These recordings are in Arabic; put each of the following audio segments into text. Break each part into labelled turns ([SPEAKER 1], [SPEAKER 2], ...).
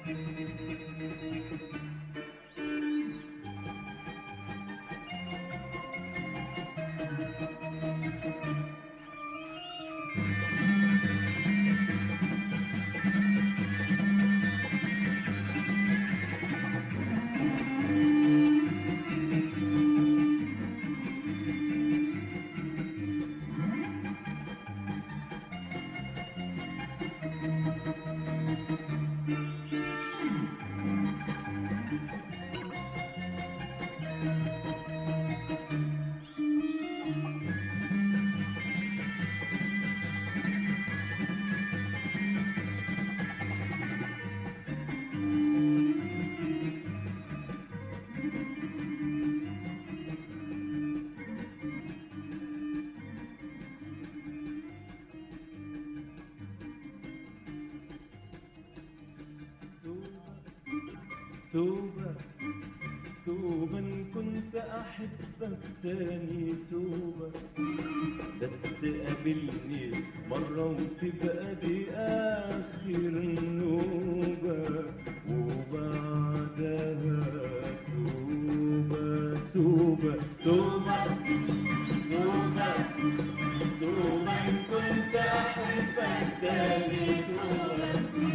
[SPEAKER 1] توبة توبة إن كنت أحبك تاني توبة، بس قابلني مرة وتبقى دي آخر نوبة، وبعدها توبة توبة توبة توبة توبة إن كنت أحبك تاني توبة،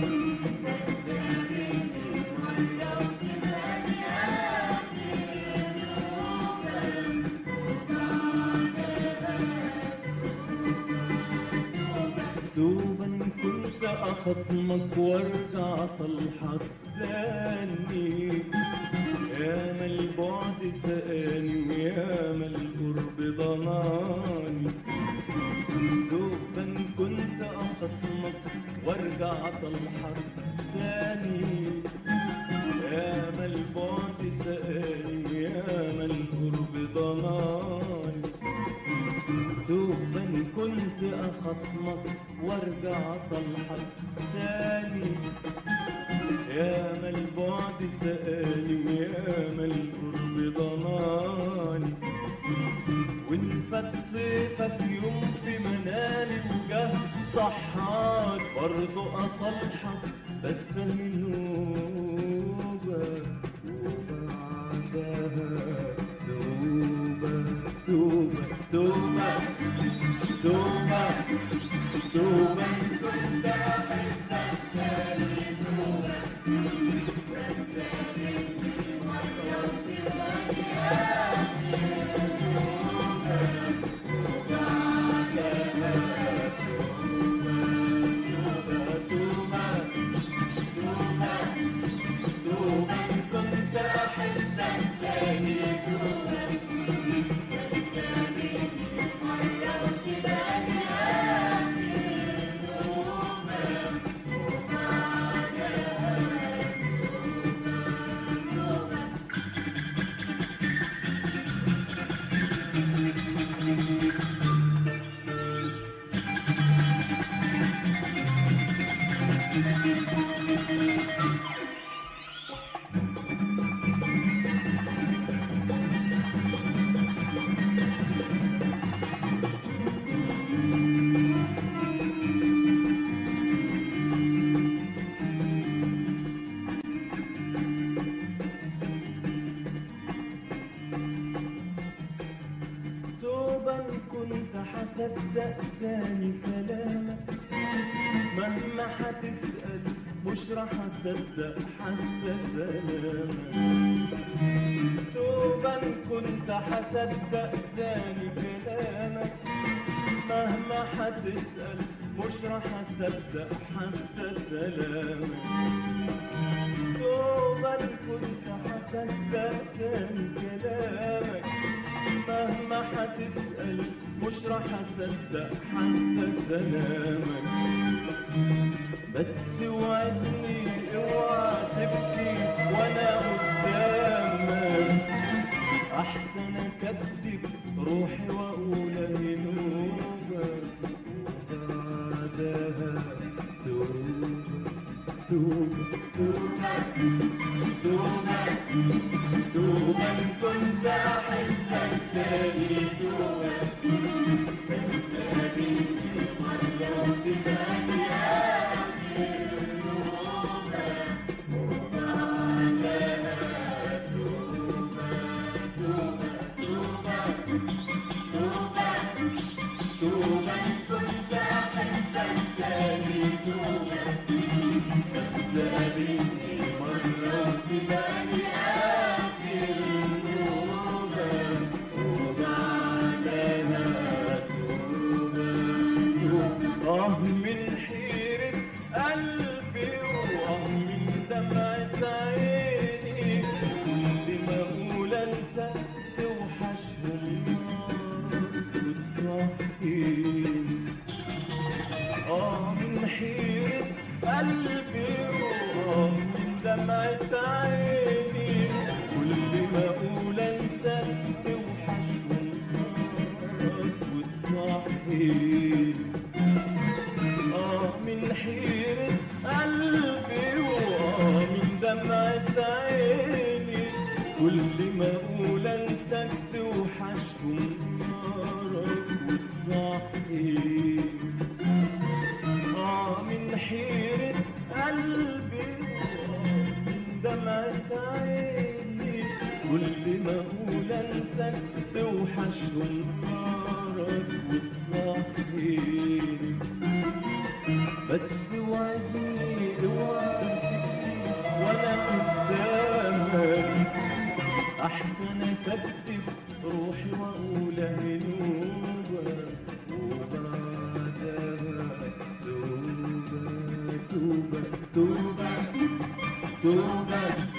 [SPEAKER 1] توبة إن كنت أخصمك وارجع صلحك تاني، ياما البعد سقاني وياما القرب ضناني، توبة إن كنت أخصمك وارجع صلحك تاني، ياما البعد سقاني وياما القرب ضناني، توبة إن كنت أخصمك وارجع صلحك تاني، ياما البعد سقاني وياما القرب ضناني، وإن فات طيفك يوم في منالي وجه صحاك برضه أصلحك بس نوبة، وبعدها توبة توبة توبة توبة توبة إن كنت أحبك تاني توبة، بس قابلني مرة وتبقى دي آخر توبة، وبعدها توبة توبة توبة توبة إن كنت أحبك تاني توبة، توبة إن كنت هصدق تاني كلامك مهما هتسأل مش راح أصدق حتى سلامك، توبة إن كنت هصدق تاني كلامك مهما هتسأل مش راح أصدق حتى سلامك، توبة إن كنت هصدق تاني كلامك مهما هتسأل مش راح أصدق حتى سلامك، بس وعدني اوعى تبكي وانا قدامك، احسن اكذب روحي واقول اهي نوبة، وبعدها توبة توبة توبة توبة توبة إن كنت أحبك تاني توبة، بس قابلني مرة وتبقى دي آخر توبة، دمعة عيني، كل ما اقول انساك توحش ونهارك وتصحيني. من حيرة قلبي من دمعة عيني، كل ما اقول انساك توحش ونهارك وتصحيني. من حيرة قلبي من دمعة عيني، كل ما اقول انساك توحش ونهارك وتصحيني. بس وعدني اوعى تبكي وانا قدامك، احسن اكتب روحي واقول هنوبة وبعدها توبة توبة توبة توبة